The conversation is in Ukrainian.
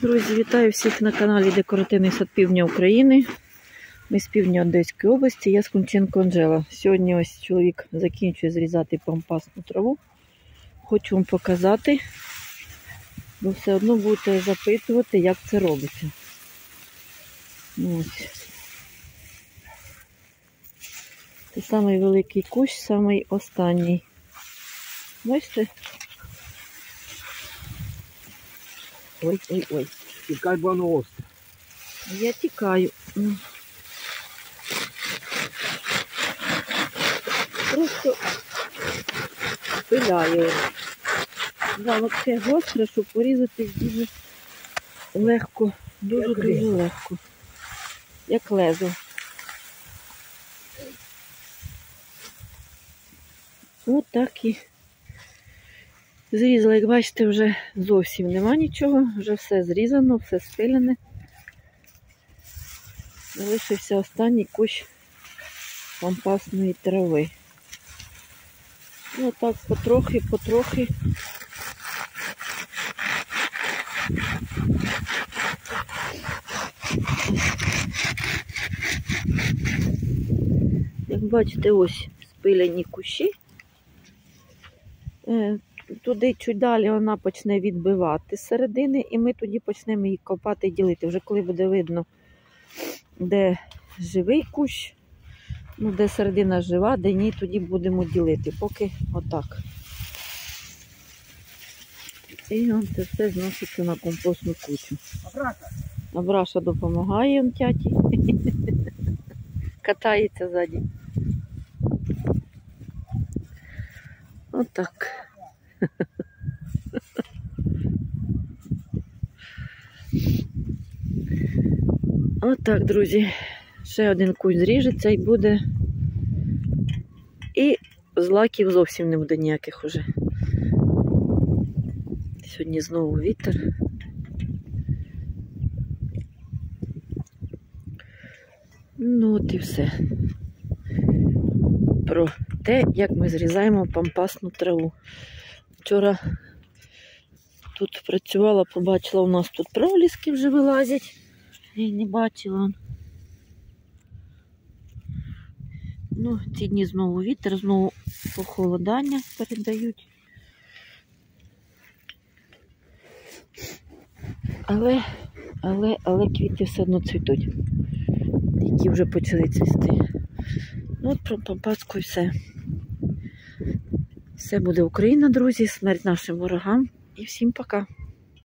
Друзі, вітаю всіх на каналі Декоративний сад Півдня України. Ми з півдня Одеської області, я з Кунченко Анжела. Сьогодні ось чоловік закінчує зрізати пампасну траву. Хочу вам показати, бо все одно будете запитувати, як це робиться. Ось. Це самий великий кущ, самий останній. Бачите? Ой. Тікай, бо воно остре. Я тікаю. Просто пиляю. Да, взагалі гостре, щоб порізати дуже легко. Дуже легко. Як лезо. Ось так і зрізала. Як бачите, вже зовсім нема нічого. Вже все зрізано, все спилене. Залишився останній кущ пампасної трави. Ось так потрохи. Як бачите, ось спилені кущі. Туди чуть далі вона почне відбивати з середини, і ми тоді почнемо її копати і ділити. Вже коли буде видно, де живий кущ, де середина жива, де ні, тоді будемо ділити. Поки отак. І це все зноситься на компостну кучу. Абраша допомагає тяті. Катається ззаді. Отак. Отак, друзі. Ще один кущ зріжеться і буде. І злаків зовсім не буде ніяких уже. Сьогодні знову вітер. Ну от і все. Про те, як ми зрізаємо пампасну траву. Вчора тут працювала, побачила, у нас тут проліски вже вилазять. Я не бачила. Ну, ці дні знову вітер, знову похолодання передають. Але квіти все одно цвітуть, які вже почали цвісти. Ну, от про пампаску і все. Все буде Україна, друзі, смерть нашим ворогам. І всім пока.